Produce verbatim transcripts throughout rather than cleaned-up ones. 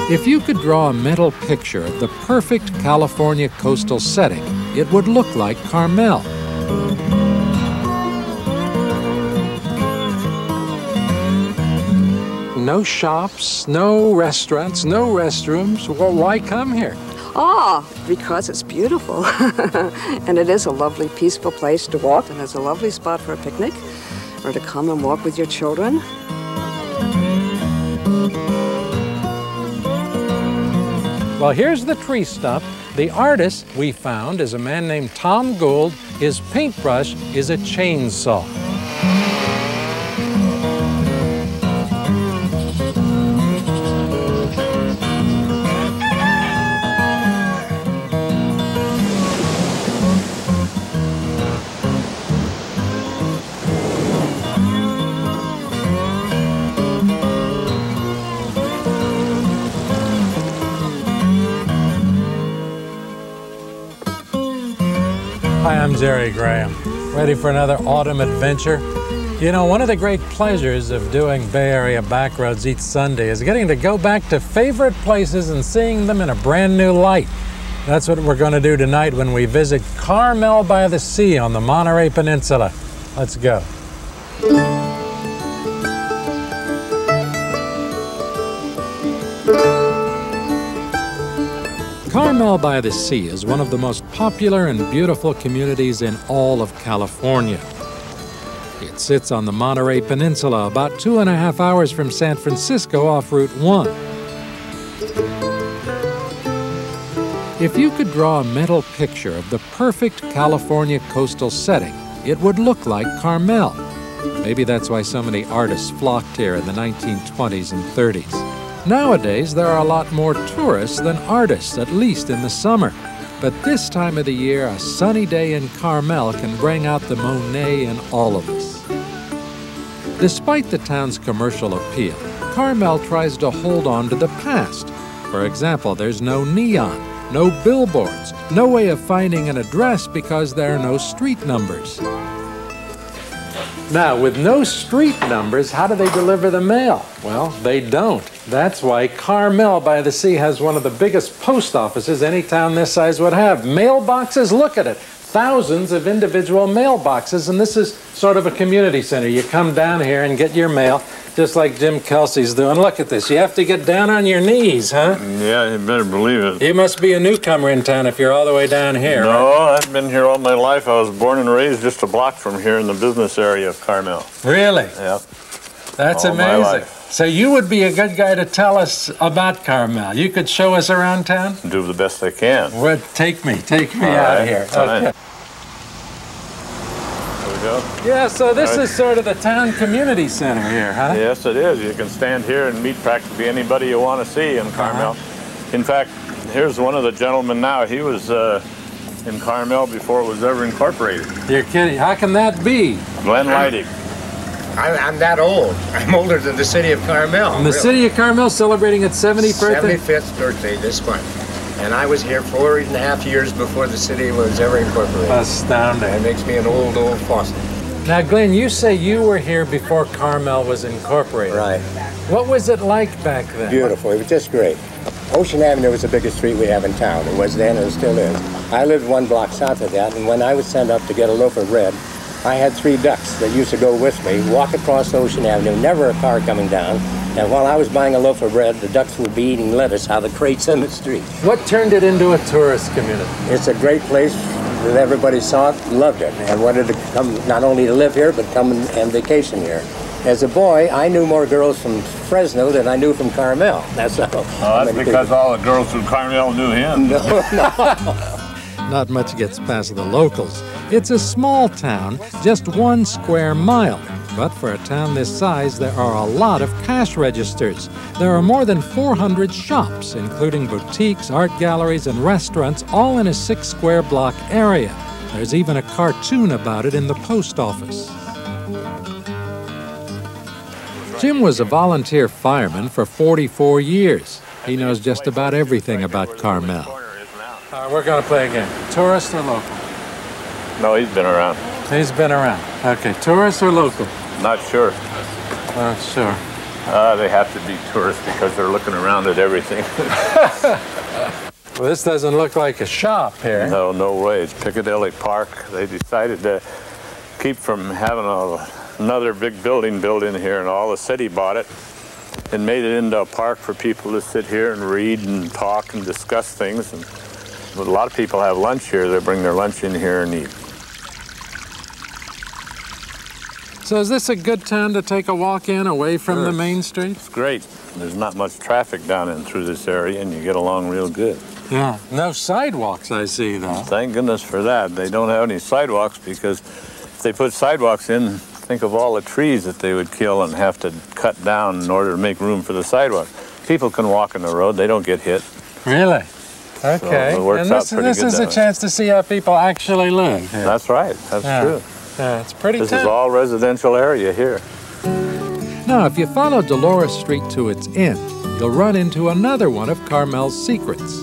If you could draw a mental picture of the perfect California coastal setting, it would look like Carmel. No shops, no restaurants, no restrooms. Well, why come here? Ah, because it's beautiful. And it is a lovely, peaceful place to walk, and it's a lovely spot for a picnic or to come and walk with your children. Well, here's the tree stump. The artist we found is a man named Tom Gould. His paintbrush is a chainsaw. Hi, I'm Jerry Graham. Ready for another autumn adventure? You know, one of the great pleasures of doing Bay Area Backroads each Sunday is getting to go back to favorite places and seeing them in a brand new light. That's what we're going to do tonight when we visit Carmel-by-the-Sea on the Monterey Peninsula. Let's go. Carmel-by-the-Sea is one of the most popular and beautiful communities in all of California. It sits on the Monterey Peninsula, about two and a half hours from San Francisco off Route one. If you could draw a mental picture of the perfect California coastal setting, it would look like Carmel. Maybe that's why so many artists flocked here in the nineteen twenties and thirties. Nowadays, there are a lot more tourists than artists, at least in the summer. But this time of the year, a sunny day in Carmel can bring out the Monet in all of us. Despite the town's commercial appeal, Carmel tries to hold on to the past. For example, there's no neon, no billboards, no way of finding an address because there are no street numbers. Now, with no street numbers, how do they deliver the mail? Well, they don't. That's why Carmel-by-the-Sea has one of the biggest post offices any town this size would have. Mailboxes, look at it. Thousands of individual mailboxes, and this is sort of a community center. You come down here and get your mail, just like Jim Kelsey's doing. Look at this. You have to get down on your knees, huh? Yeah, you better believe it. You must be a newcomer in town if you're all the way down here. No, right? I've been here all my life. I was born and raised just a block from here in the business area of Carmel. Really? Yeah. That's all amazing. My life. So you would be a good guy to tell us about Carmel. You could show us around town? Do the best I can. Well, take me. Take me all out right. here. Fine. Okay. There we go. Yeah, so this Right. is sort of the town community center here, huh? Yes, it is. You can stand here and meet practically anybody you want to see in Carmel. Uh-huh. In fact, here's one of the gentlemen now. He was uh, in Carmel before it was ever incorporated. You're kidding. How can that be? Glenn Leidig. I'm that old. I'm older than the city of Carmel. And the really. city of Carmel celebrating its seventieth birthday? seventy-fifth birthday this month. And I was here four and a half years before the city was ever incorporated. Astounding. That makes me an old, old fossil. Now, Glenn, you say you were here before Carmel was incorporated. Right. What was it like back then? Beautiful. It was just great. Ocean Avenue was the biggest street we have in town. It was then and it still is. I lived one block south of that, and when I was sent up to get a loaf of bread, I had three ducks that used to go with me, walk across Ocean Avenue, never a car coming down. And while I was buying a loaf of bread, the ducks would be eating lettuce out of the crates in the street. What turned it into a tourist community? It's a great place that everybody saw it, loved it, and wanted to come not only to live here, but come and, and vacation here. As a boy, I knew more girls from Fresno than I knew from Carmel. That's how. Oh, that's because people. all the girls from Carmel knew him. No, no. Not much gets past the locals. It's a small town, just one square mile. But for a town this size, there are a lot of cash registers. There are more than four hundred shops, including boutiques, art galleries, and restaurants, all in a six square block area. There's even a cartoon about it in the post office. Jim was a volunteer fireman for forty-four years. He knows just about everything about Carmel. Uh, we're going to play a game. Tourist or local? No, he's been around. He's been around. Okay, tourist or local? Not sure. Not sure. Uh, they have to be tourists because they're looking around at everything. Well, this doesn't look like a shop here. No, no way. It's Piccadilly Park. They decided to keep from having a, another big building built in here, and all the city bought it and made it into a park for people to sit here and read and talk and discuss things. And a lot of people have lunch here. They bring their lunch in here and eat. So is this a good town to take a walk in away from Sure. the main street? It's great. There's not much traffic down in through this area, and you get along real good. Yeah. No sidewalks, I see, though. Thank goodness for that. They don't have any sidewalks because if they put sidewalks in, think of all the trees that they would kill and have to cut down in order to make room for the sidewalk. People can walk in the road. They don't get hit. Really? Okay. So it works and this, out pretty this good is that a way. chance to see how people actually live here. That's right. That's Yeah. true. Yeah, it's pretty This town. is all residential area here. Now, if you follow Dolores Street to its end, you'll run into another one of Carmel's secrets.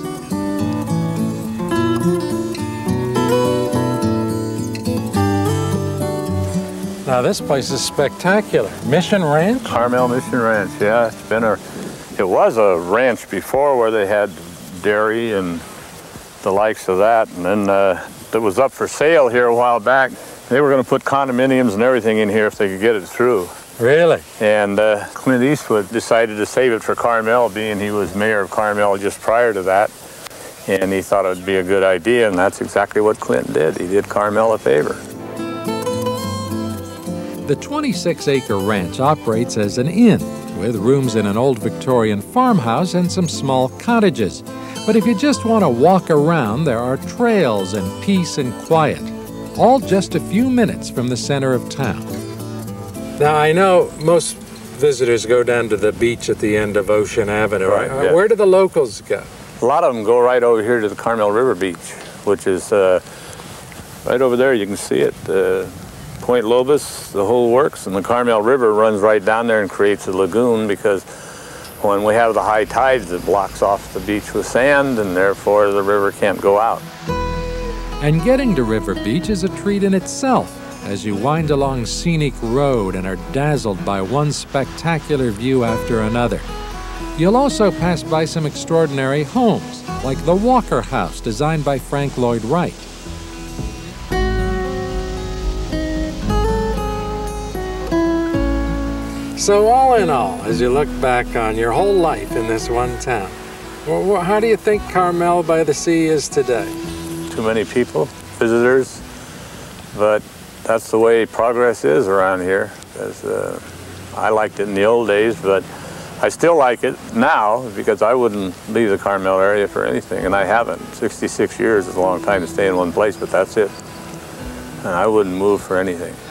Now, this place is spectacular. Mission Ranch? Carmel Mission Ranch, yeah. It's been a, it was a ranch before where they had dairy and the likes of that. And then uh, it was up for sale here a while back. They were going to put condominiums and everything in here if they could get it through. Really? And uh, Clint Eastwood decided to save it for Carmel, being he was mayor of Carmel just prior to that. And he thought it would be a good idea, and that's exactly what Clint did. He did Carmel a favor. The twenty-six acre ranch operates as an inn, with rooms in an old Victorian farmhouse and some small cottages. But if you just want to walk around, there are trails and peace and quiet, all just a few minutes from the center of town. Now, I know most visitors go down to the beach at the end of Ocean Avenue. Right, Uh, yeah. Where do the locals go? A lot of them go right over here to the Carmel River Beach, which is uh, right over there. You can see it. Uh, Point Lobos, the whole works, and the Carmel River runs right down there and creates a lagoon because when we have the high tides, it blocks off the beach with sand, and therefore the river can't go out. And getting to River Beach is a treat in itself as you wind along scenic road and are dazzled by one spectacular view after another. You'll also pass by some extraordinary homes, like the Walker House designed by Frank Lloyd Wright. So all in all, as you look back on your whole life in this one town, well, how do you think Carmel-by-the-Sea is today? Too many people, visitors, but that's the way progress is around here. As, uh, I liked it in the old days, but I still like it now because I wouldn't leave the Carmel area for anything, and I haven't. sixty-six years is a long time to stay in one place, but that's it. And I wouldn't move for anything.